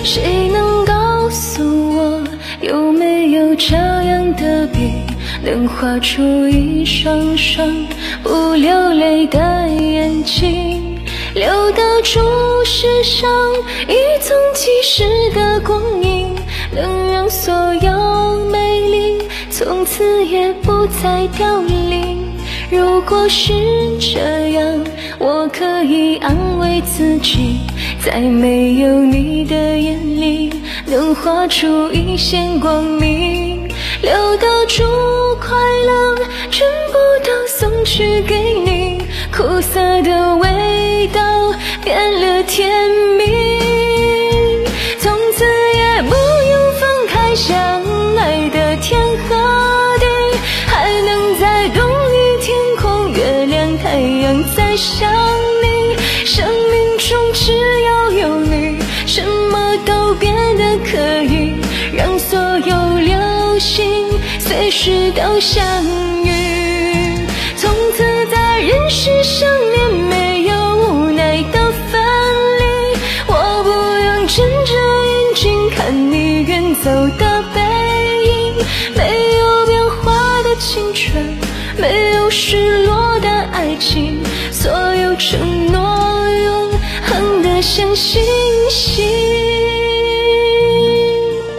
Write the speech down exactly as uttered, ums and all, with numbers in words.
谁能告诉我，有没有这样的笔，能画出一双双不流泪的眼睛，留得住世上一纵即逝的光阴，能让所有美丽从此也不再凋零。如果是这样，我可以安慰自己，在没有你的眼里，能画出一线光明，留得住快乐，全部都送去给你，苦涩的味道变了甜蜜，从此也不用分开，相爱的天和地，还能在同一天空，月亮太阳在想你，生命中只要有你，什么都变得可以，让所有流星随时都相遇，从此在人世上面没有无奈的分离，我不用睁着眼睛看你远走的背影，没有变化的青春，没有失落的爱情，所有承诺永恒的相信。